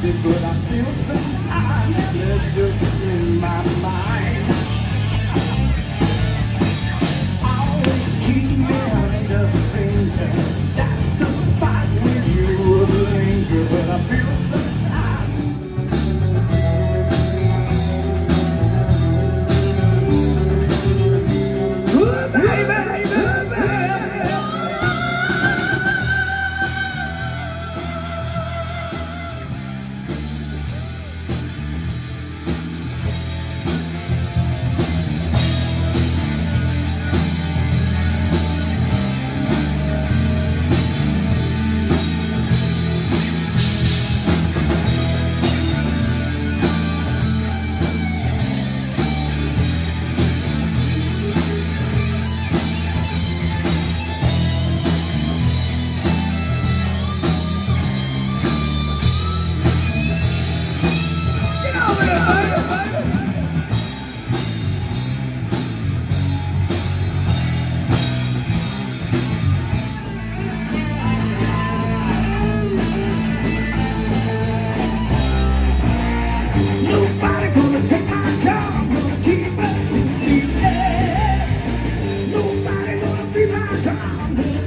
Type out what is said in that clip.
but I feel sometimes there's just in my mind. Always keep me under finger. That's the spot where you would linger, but I feel sometimes. Ooh, baby, nobody gonna take my car, I'm gonna keep it in the air. Nobody gonna be my car, I'm gonna